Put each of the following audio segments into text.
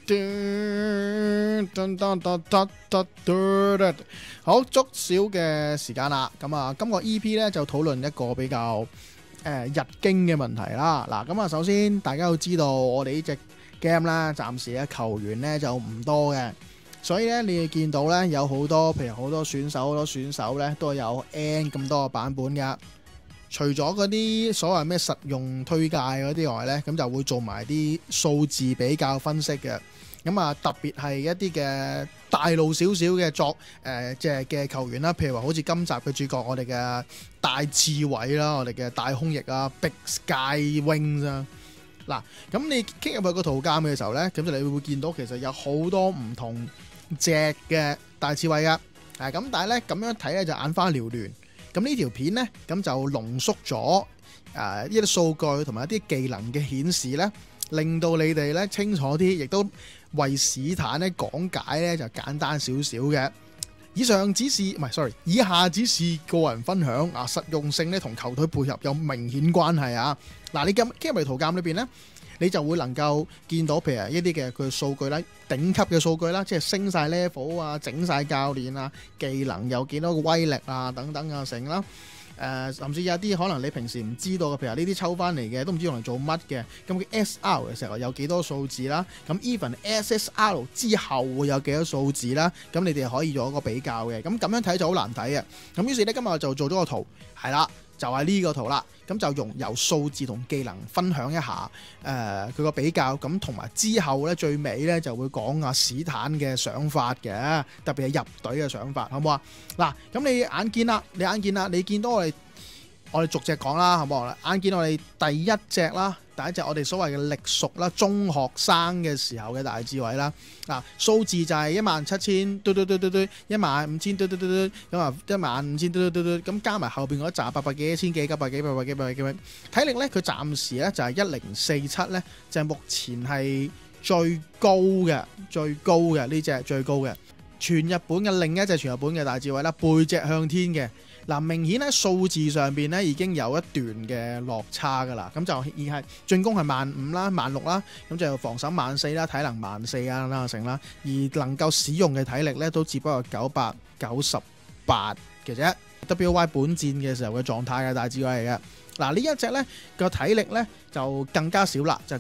好，足少嘅時間啦。咁啊，今個 EP 咧就討論一個比較日經嘅問題啦。嗱，咁啊，首先大家要知道，我哋呢隻 game 啦，暫時嘅球員咧就唔多嘅，所以咧你哋見到咧有好多，譬如好多選手咧都有 N 咁多個版本㗎。除咗嗰啲所謂咩實用推介嗰啲外咧，咁就會做埋啲數字比較分析嘅。咁啊，特別係一啲嘅大路少少嘅即係嘅球員啦，譬如話好似今集嘅主角我哋嘅大智偉啦，我哋嘅大空翼啊 ，Big Sky Wings 啊。嗱，咁你 click 入去個圖鑑嘅時候咧，咁就你會見到其實有好多唔同隻嘅大智偉噶。咁但係咧咁樣睇咧就眼花繚亂。咁呢條片咧，咁就濃縮咗一啲數據同埋一啲技能嘅顯示咧，令到你哋咧清楚啲，亦都為史坦咧講解咧就簡單少少嘅。以下只是個人分享啊，實用性咧同球隊配合有明顯關係啊。嗱，你今日圖鑑裏邊咧，你就會能夠見到譬如一啲嘅佢數據啦，頂級嘅數據啦，即係升晒 level 啊，整晒教練啊，技能有幾多個威力啊，等等啊，成啦。甚至有啲可能你平時唔知道嘅，譬如呢啲抽翻嚟嘅都唔知用嚟做乜嘅。咁佢 SR 嘅時候有幾多數字啦？咁 even SSR 之後會有幾多數字啦？咁你哋可以做一個比較嘅。咁樣睇就好難睇嘅。咁於是咧今日我就做咗個圖，係啦。就係呢個圖啦，咁就由數字同技能分享一下佢個比較，咁同埋之後咧最尾咧就會講阿史坦嘅想法嘅，特別係入隊嘅想法，好唔好啊？嗱，咁你眼見啦，你見到我哋逐隻講啦，好唔好啊？眼見我哋第一隻啦，第一隻我哋所謂嘅力屬啦，中學生嘅時候嘅大智偉啦，嗱，數字就係17000嘟15000嘟，咁啊15000嘟，咁加埋後邊嗰扎800幾、1000幾、900幾、800幾、800幾，體力咧佢暫時咧就係1047咧，就係目前係最高嘅呢隻最高嘅全日本嘅另一隻全日本嘅大智偉啦，背脊向天嘅。嗱，明顯喺數字上邊咧已經有一段嘅落差㗎啦，咁就而係進攻係15000啦、16000啦，咁就防守14000啦、體能14000啦成啦，而能夠使用嘅體力咧都只不過998嘅啫。WY 本戰嘅時候嘅狀態嘅大智偉嚟嘅。嗱，呢一隻咧個體力咧就更加少啦，就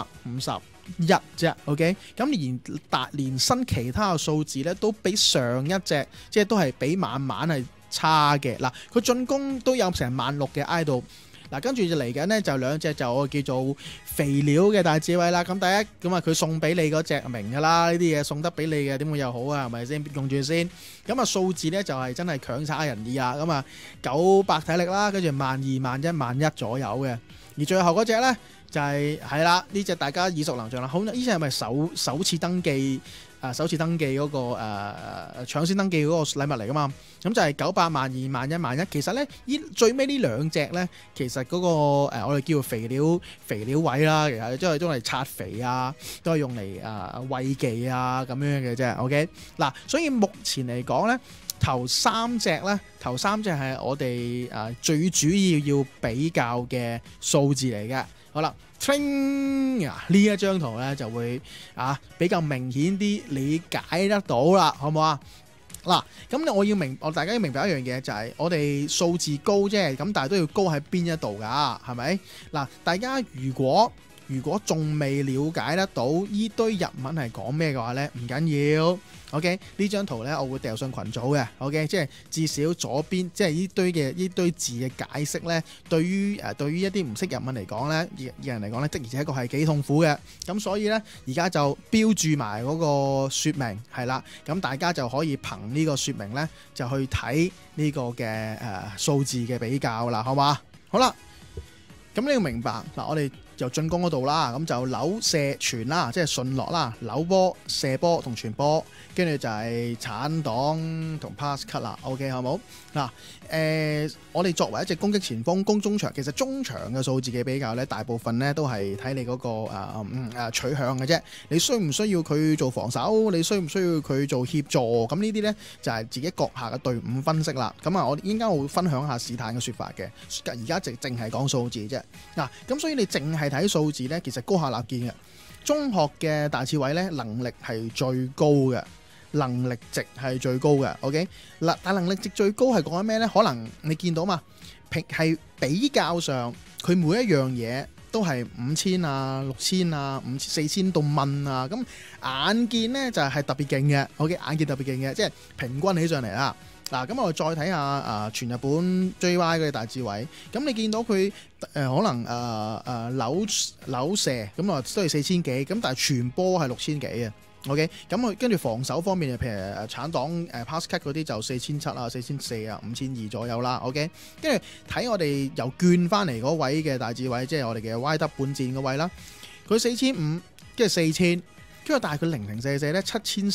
951啫 ，OK， 咁連新其他嘅數字咧都比上一隻即係都係比慢慢係差嘅。嗱，佢進攻都有成16000嘅 I 度。嗱，跟住就嚟緊呢，就兩隻就我叫做肥料嘅大智偉啦。咁第一咁啊，佢送俾你嗰隻明㗎啦，呢啲嘢送得俾你嘅點會又好啊？係咪先用住先？咁啊數字呢就係真係強差人意啊！咁啊900體力啦，跟住12000、11000、11000左右嘅。而最後嗰隻呢就係啦，呢隻大家耳熟能詳啦。好，呢隻係咪首次登記？首次登記嗰個搶先登記嗰個禮物嚟噶嘛？咁就係900、12000、11000。其實咧，最尾呢兩隻咧，其實嗰個我哋叫肥料位啦，其實都係用嚟刷肥啊，都係用嚟餵技啊咁樣嘅啫。OK， 嗱，所以目前嚟講咧，頭三隻係我哋最主要比較嘅數字嚟嘅。好啦，呢一張圖咧就會比較明顯啲理解得到啦，好唔好啊？嗱，咁大家要明白一樣嘢，就係我哋數字高啫，咁但係都要高喺邊一度㗎，係咪？嗱，大家如果仲未了解得到呢堆日文係講咩嘅話咧，唔緊要。OK， 呢張圖咧我會掉上群組嘅。OK， 即係至少左邊即係呢堆字嘅解釋咧，對於一啲唔識日文嚟講咧，人嚟講咧，的而且確係幾痛苦嘅。咁所以咧，而家就標注埋嗰個説明係啦，咁大家就可以憑呢個説明咧，就去睇呢個嘅數字嘅比較啦，好嘛？好啦，咁你要明白嗱，我哋就進攻嗰度啦，咁就扭射傳啦，即係順落啦，扭波、射波同傳波，跟住就係鏟擋同 pass cut 啦。OK， 好冇？嗱，我哋作為一隻攻擊前鋒，攻中場，其實中場嘅數字嘅比較咧，大部分咧都係睇你嗰個取向嘅啫。你需唔需要佢做防守？你需唔需要佢做協助？咁呢啲咧就係自己閣下嘅隊伍分析啦。咁我應該會分享下史坦嘅説法嘅。而家淨係講數字啫。嗱，咁所以你淨係睇數字咧，其實高下立見嘅。 中學嘅大刺猬咧能力係最高嘅，能力值係最高嘅。OK 嗱，但能力值最高係講緊咩咧？可能你見到嘛，係比較上佢每一樣嘢都係5000啊、6000啊、4000到蚊啊，咁眼見咧就係特別勁嘅。OK， 眼見特別勁嘅，即係平均起上嚟啦。嗱，咁我哋再睇下全日本 JY 嘅大刺猬，咁你見到佢可能扭射咁啊都係4000幾，咁但係傳波係6000幾嘅。OK， 咁佢跟住防守方面，譬如鏟擋pass cut 嗰啲就4700啊、4400啊、5200左右啦。OK， 跟住睇我哋由捐翻嚟嗰位嘅大刺猬，即係我哋嘅 YW 本戰嗰位啦，佢4500，跟住4000，跟住但係佢0044咧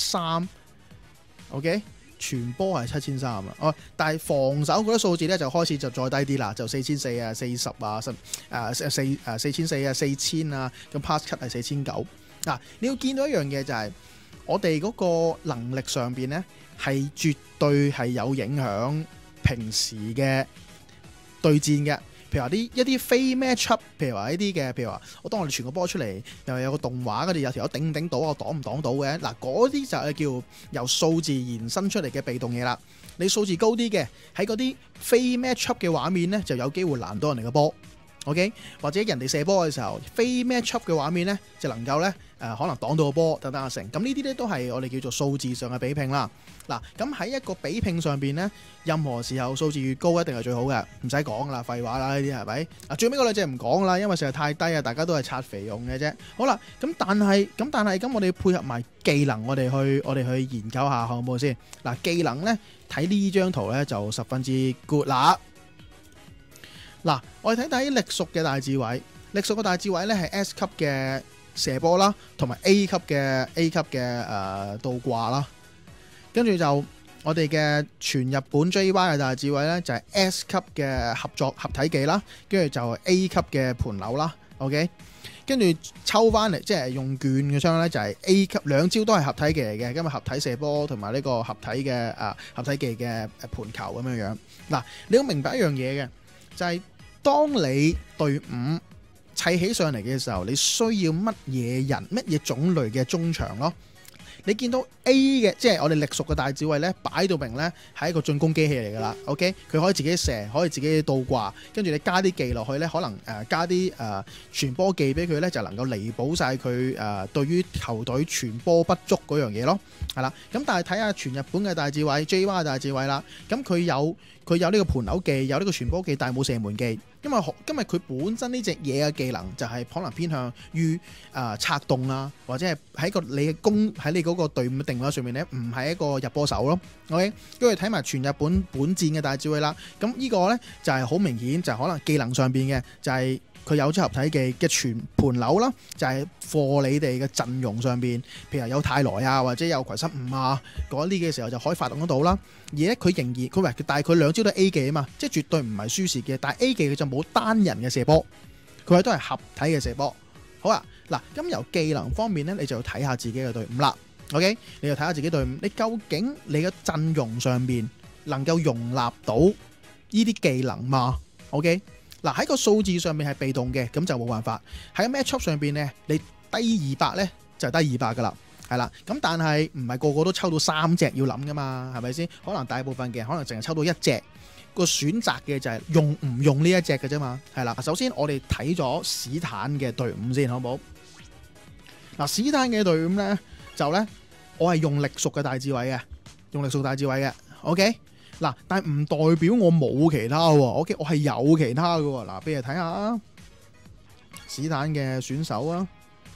7300。OK。傳波係7300啊！但係防守嗰啲數字咧就開始就再低啲啦，就4400啊、40啊、4400啊、4000啊，咁 pass cut 係4900。嗱，你要見到一樣嘢就係我哋嗰個能力上邊咧係絕對係有影響平時嘅對戰嘅。譬如話一啲非 match up， 譬如話呢啲嘅，譬如話當我哋傳個波出嚟，又有個動畫嗰啲有條友頂唔頂到啊，擋唔擋到嘅，嗱嗰啲就係叫由數字延伸出嚟嘅被動嘢啦。你數字高啲嘅，喺嗰啲非 match up 嘅畫面咧，就有機會攔到人哋嘅波。OK， 或者人哋射波嘅時候，非 match up 嘅畫面咧，就能夠咧可能擋到個波等等啊成。咁呢啲咧都係我哋叫做數字上嘅比拼啦。嗱，咁喺一個比拼上邊咧，任何時候數字越高一定係最好嘅，唔使講啦，廢話啦呢啲係咪？嗱，最尾嗰兩隻唔講啦，因為實在太低啊，大家都係刷肥用嘅啫。好啦，咁但係我哋配合埋技能，我哋去研究下好唔好先？嗱，技能咧睇呢張圖咧就十分之 good 啦。嗱，我哋睇睇力屬嘅大刺猬，力屬嘅大刺猬咧係 S 級嘅射波啦，同埋 A 級嘅倒掛啦。跟住就我哋嘅全日本 JY 嘅大刺猬咧就係 S 級嘅合體技啦，跟住就 A 級嘅盤扭啦。OK， 跟住抽翻嚟即係用券嘅槍咧就係 A 級，兩招都係合體技嚟嘅，今日合體射波同埋呢個合體技嘅盤球咁樣樣。嗱，你要明白一樣嘢嘅就係，當你隊伍砌起上嚟嘅時候，你需要乜嘢人、乜嘢種類嘅中場咯？你見到 A 嘅，即係我哋力屬嘅大刺猬咧，擺到明咧係一個進攻機器嚟噶啦。OK， 佢可以自己射，可以自己倒掛，跟住你加啲技落去咧，可能加啲傳波技俾佢咧，就能夠彌補晒佢對於球隊傳波不足嗰樣嘢咯。係啦，咁但係睇下全日本嘅大刺猬 JY 嘅大刺猬啦，咁佢有呢個盤扭技，有呢個傳波技，但係冇射門技。因為佢本身呢隻嘢嘅技能就係可能偏向於策動啊，或者係喺你嗰個隊伍嘅定位上面咧，唔係一個入波手咯。OK， 跟住睇埋全日本戰嘅大刺猬啦，咁呢個咧就係好明顯，就係可能技能上邊嘅就係。佢有咗合體技嘅全盤扭啦，就係貨你哋嘅陣容上邊，譬如有泰來啊，或者有葵失誤啊嗰啲嘅時候就可以發動得到啦。而咧佢仍然但係佢兩招都係 A 技啊嘛，即係絕對唔係輸蝕嘅。但係 A 技佢就冇單人嘅射波，佢都係合體嘅射波。好啊，嗱，咁由技能方面咧，你就要睇下自己嘅隊伍啦。OK， 你就睇下自己隊伍，你究竟你嘅陣容上邊能夠容納到呢啲技能嘛 ？OK。嗱，喺個數字上面係被動嘅，咁就冇辦法。喺 matchup 上邊咧，你低200咧就係低200噶啦，係啦。咁但係唔係個個都抽到3隻要諗噶嘛，係咪先？可能大部分嘅可能淨係抽到1隻，個選擇嘅就係用唔用呢一隻嘅啫嘛，係啦。首先我哋睇咗史坦嘅隊伍先，好唔好？嗱，史坦嘅隊伍咧就咧，我係用力屬嘅大刺猬嘅，用力屬大刺猬嘅 ，OK。嗱，但係唔代表我冇其他喎，OK， 我係有其他嘅喎。嗱，俾你睇下史坦嘅選手啊，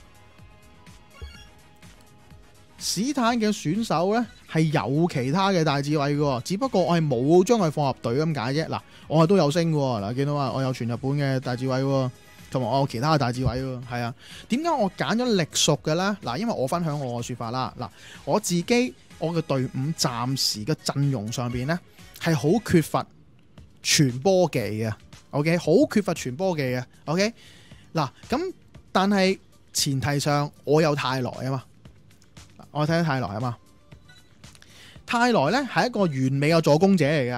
史坦嘅選手咧係有其他嘅大刺猬嘅，只不過我係冇將佢放入隊咁解啫。嗱，我係都有升嘅喎，嗱，見到啊，我有全日本嘅大刺猬喎，同埋我有其他嘅大刺猬喎，係啊。點解我揀咗力屬嘅咧？嗱，因為我分享我嘅説法啦。嗱，我自己我嘅隊伍暫時嘅陣容上邊咧係好缺乏傳波技嘅 ，OK， 好缺乏傳波技嘅 ，OK。嗱，咁但係前提上我有泰來啊嘛，我睇睇泰來啊嘛，泰來咧係一個完美嘅助攻者嚟嘅。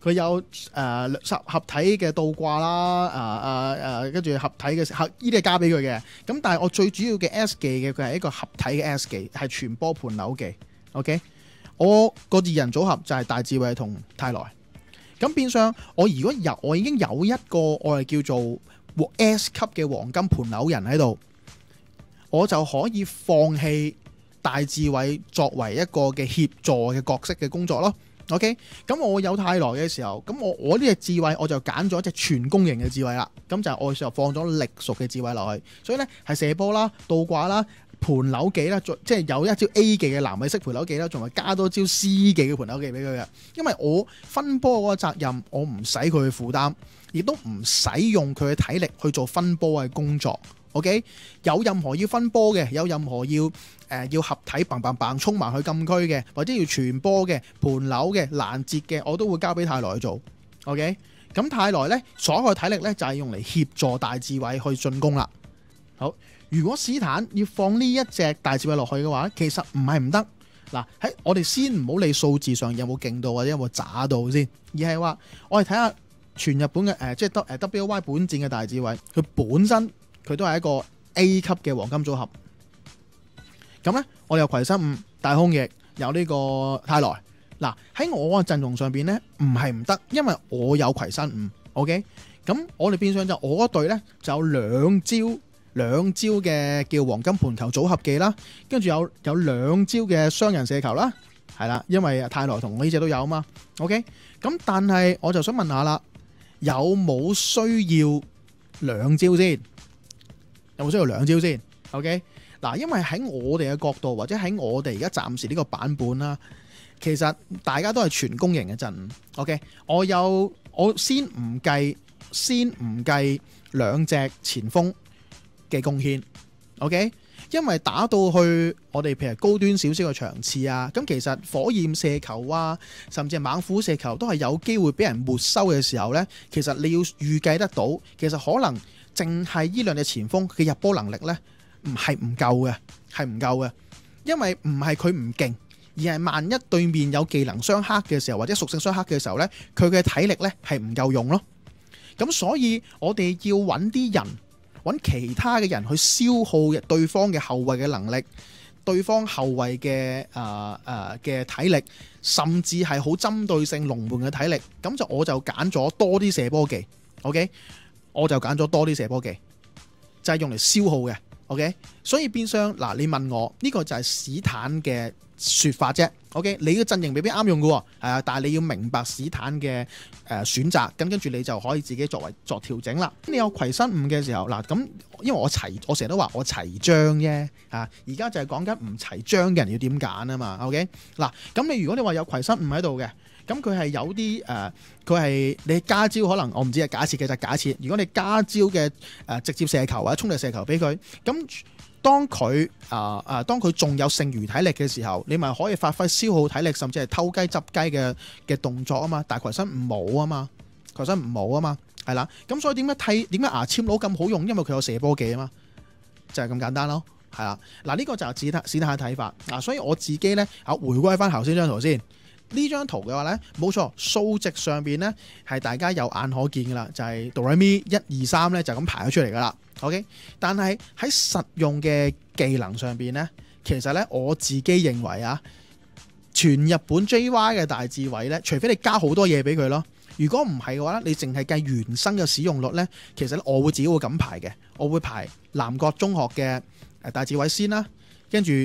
佢有合體嘅倒掛啦，跟住合體嘅呢啲係加俾佢嘅。咁但係我最主要嘅 S 技嘅佢係一個合體嘅 S 技，係傳波盤扭技。OK， 我個二人組合就係大智慧同泰來。咁變相我已經有一個我係叫做 S 級嘅黃金盤扭人喺度，我就可以放棄大智慧作為一個嘅協助嘅角色嘅工作咯。OK， 咁我有泰來嘅時候，咁我呢隻智慧我就揀咗一隻全攻型嘅智慧啦。咁就我就放咗力屬嘅智慧落去，所以呢係射波啦、倒掛啦、盤扭技啦，即係有一招 A 技嘅南米式盤扭技啦，仲係加多招 C 技嘅盤扭技俾佢嘅。因為我分波嗰個責任，我唔使佢去負擔，亦都唔使用佢嘅體力去做分波嘅工作。OK， 有任何要分波嘅，有任何要合體砰砰砰衝埋去禁區嘅，或者要傳波嘅、盤扭嘅、攔截嘅，我都會交俾泰來去做。OK， 咁泰來呢，所有嘅體力呢，就係用嚟協助大智慧去進攻啦。好，如果史坦要放呢一隻大智慧落去嘅話，其實唔係唔得。嗱，喺我哋先唔好理數字上有冇勁到或者有冇渣到先，而係話我哋睇下全日本嘅即係WY 本戰嘅大智慧，佢本身佢都係一個 A 級嘅黃金組合。咁呢，我哋有葵生五、大空翼，有呢個泰來。嗱，喺我嘅陣容上邊呢，唔係唔得，因為我有葵生五。OK， 咁我哋變相就我嗰隊呢，就有兩招嘅叫黃金盤球組合技啦，跟住有兩招嘅雙人射球啦，係啦，因為泰來同我呢隻都有啊嘛。OK， 咁但係我就想問下啦，有冇需要兩招先？有冇需要兩招先 ？OK， 嗱，因為喺我哋嘅角度，或者喺我哋而家暫時呢個版本啦，其實大家都係全攻型嘅陣。OK， 我先唔計兩隻前鋒嘅貢獻。OK， 因為打到去我哋譬如高端少少嘅場次啊，咁其實火焰射球啊，甚至係猛虎射球都係有機會俾人沒收嘅時候呢，其實你要預計得到，其實可能淨係呢兩隻前鋒嘅入波能力呢，係唔夠嘅，因為唔係佢唔勁，而係萬一對面有技能相克嘅時候，或者屬性相克嘅時候呢，佢嘅體力呢係唔夠用咯。咁所以我哋要揾其他嘅人去消耗對方嘅後衛嘅能力，對方後衛嘅體力，甚至係好針對性龍門嘅體力。咁我就揀咗多啲射波技。OK， 我就揀咗多啲射波技，就係用嚟消耗嘅。OK， 所以變相嗱，你問我呢個就係史坦嘅説法啫。OK， 你嘅陣營未必啱用嘅喎，但係你要明白史坦嘅選擇，咁跟住你就可以自己作調整啦。你有葵生五嘅時候嗱，咁因為我成日都話我齊章啫，而家就係講緊唔齊章嘅人要點揀啊嘛。OK， 嗱，咁如果你話有葵生五喺度嘅，咁佢係有啲佢係你加招，可能我唔知係假設嘅，就假設如果你加招嘅直接射球或者衝力射球俾佢，咁當佢仲有剩餘體力嘅時候，你咪可以發揮消耗體力，甚至係偷雞執雞嘅動作啊嘛。但係葵生五冇啊嘛，係啦。咁所以點解牙籤佬咁好用？因為佢有射波技啊嘛，就係咁簡單咯，係啦。嗱，呢個就係史坦嘅睇法。所以我自己呢，回歸翻頭先張圖先。呢張圖嘅話呢，冇錯，數值上邊呢係大家有眼可見噶啦，就係哆來咪1、2、3呢就咁排咗出嚟噶啦。OK， 但係喺實用嘅技能上邊呢，其實呢我自己認為全日本 JY 嘅大智慧呢，除非你加好多嘢俾佢咯，如果唔係嘅話呢，你淨係計原生嘅使用率呢，其實我會自己會咁排嘅，我會排南國中學嘅大智慧先啦，跟住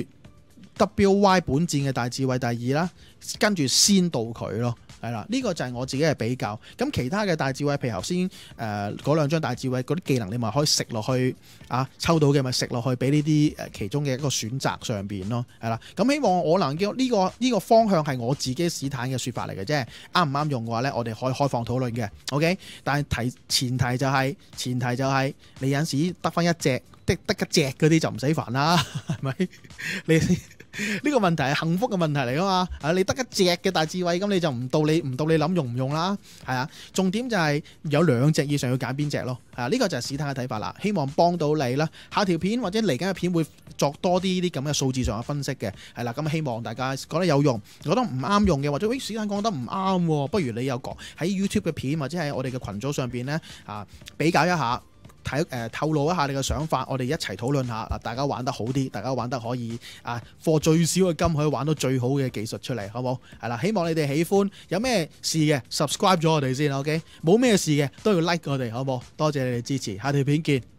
WY 本戰嘅大智慧第二啦，跟住先到佢咯，係啦，呢個就係我自己嘅比較。咁其他嘅大智慧，譬如頭先嗰兩張大智慧嗰啲技能，你咪可以食落去抽到嘅咪食落去，俾呢啲其中嘅一個選擇上邊咯，係啦。咁希望我能夠呢個方向係我自己史坦嘅説法嚟嘅啫，啱唔啱用嘅話呢，我哋可以開放討論嘅。OK， 但係前提就係你有陣時得翻一隻，得一隻嗰啲就唔使煩啦，係咪？ 呢個問題係幸福嘅問題嚟噶嘛？你得一隻嘅大智慧，咁你就唔到你諗用唔用啦？係啊，重點就係有兩隻以上要揀邊隻咯？係啊，呢個就係史坦嘅睇法啦。希望幫到你啦。下條片或者嚟緊嘅片會作多啲呢啲咁嘅數字上嘅分析嘅，係啦。咁希望大家覺得有用，覺得唔啱用嘅，或者史坦講得唔啱，不如你有講喺 YouTube 嘅片或者喺我哋嘅群組上邊呢，比較一下。透露一下你嘅想法，我哋一齊討論下嗱，大家玩得好啲，大家玩得可以課最少嘅金可以玩到最好嘅技術出嚟，好唔好？係啦，希望你哋喜歡。有咩事嘅 subscribe 咗我哋先 ，OK？ 冇咩事嘅都要 like 我哋，好唔好？多謝你哋支持，下條片見。